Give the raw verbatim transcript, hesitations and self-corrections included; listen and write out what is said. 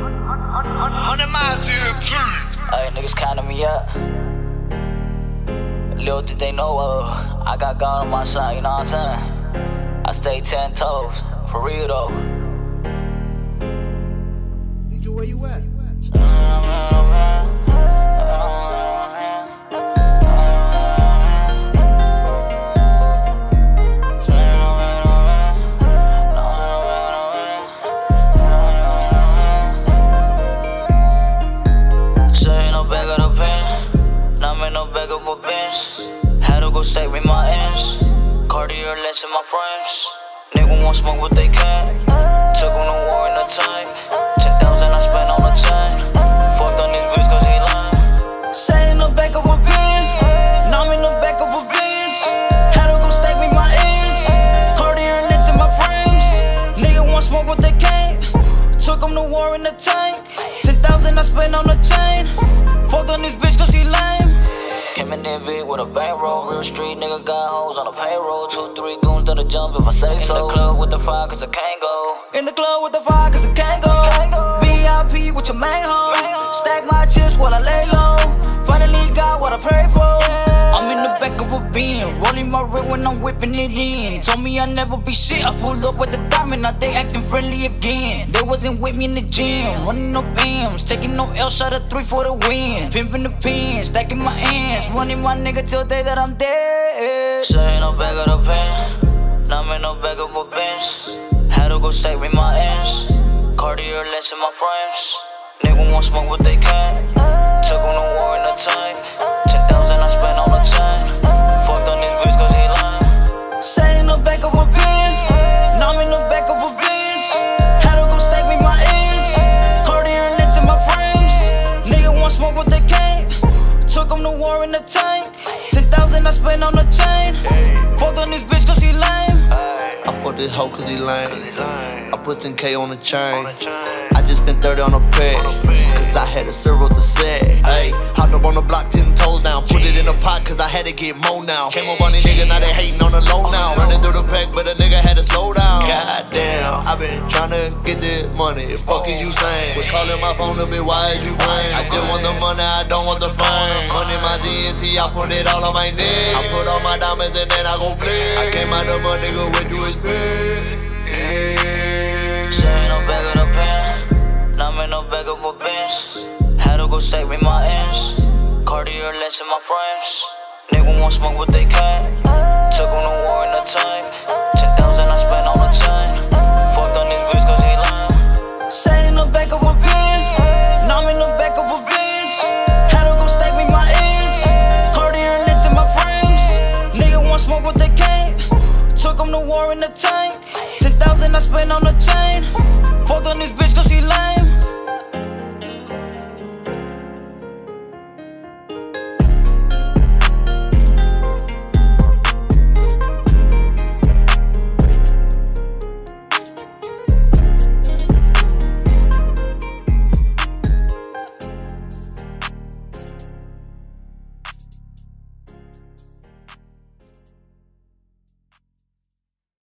Hundred miles here too. Hey, niggas counting me up. Little did they know, uh, I got God on my side, you know what I'm saying? I stay ten toes, for real though. D J, where you at? Had to go stay with my ends. Cartier lens in my frames. Nigga want smoke but they can't. Took on the war in the tank. Ten thousand I spent on a chain. Fucked on this bitch cause he lying. Sat in the back of a bin. Now I'm in the back of a Benz. Had to go stay with my ends. Cartier lens in my frames. Nigga want smoke but they can't. Took on the war in the tank. Ten thousand I spent on a chain. Fucked on this bitch cause he lame. Came in there big with a bankroll. Real street nigga got hoes on a payroll. Two, three goons that'll jump if I say so. In the club with the fire cause I can't go. In the club with the fire cause I can't go. V I P with your main hoe. Stack my chips while I lay low. Finally got what I prayed for. I'm in the back of a bin, rolling my rip when I'm whipping it in. Told me I'd never be shit, I pulled up with the diamond, now they acting friendly again. They wasn't with me in the gym, running no M's, taking no L, shot a three for the win. Pimping the pin, stacking my ends, running my nigga till day that I'm dead. Say no back of the pen, now I'm in no back of a bench. Had to go stay with my ends, Cartier lens in my frames. Nigga want smoke but they can't. Took on the war in the tank. Ten thousand I spent on a chain. Fucked on this bitch cause he lying. Sat in the back of a bin. Now I'm in the back of a Benz. Had to go stay with my ends. Cartier lens in my frames. Nigga want smoke but they can't. Took on the war in the tank. Ten thousand I spent on a chain. Fucked on this bitch cause he lame. I fucked this hoe cause he lame. I put ten K on the chain. I just spent thirty on a peg, cause I had a serve up the set. Ayy, hopped up on the block, ten toes down. Put it in a pot cause I had to get more now. Came up on these niggas, now they hating on the low now. Running through the pack, but a nigga had to slow down. Goddamn, I been tryna get this money. Fuck is you saying? Was calling my phone a bit, why is you playing? I just want the money, I don't want the fame. Money my D N T, I put it all on my neck. I put all my diamonds and then I go flex. I came out of my nigga, went to his bed. Say no back of the pen, now I'm in no back of a bench. Had to go stay with my ends, Cartier lens in my frames. Nigga want smoke but they can't. Took on the war in the tank. Ten thousand I spent on a chain. Fucked on this bitch cause he lying. Sat in the back of a bin. Now I'm in the back of a Benz. Had to go stay with my ends. Cartier lens in my frames. Nigga want smoke but they can't. Took on the war in the tank. Ten thousand I spent on a chain. Fucked on this bitch cause she lame.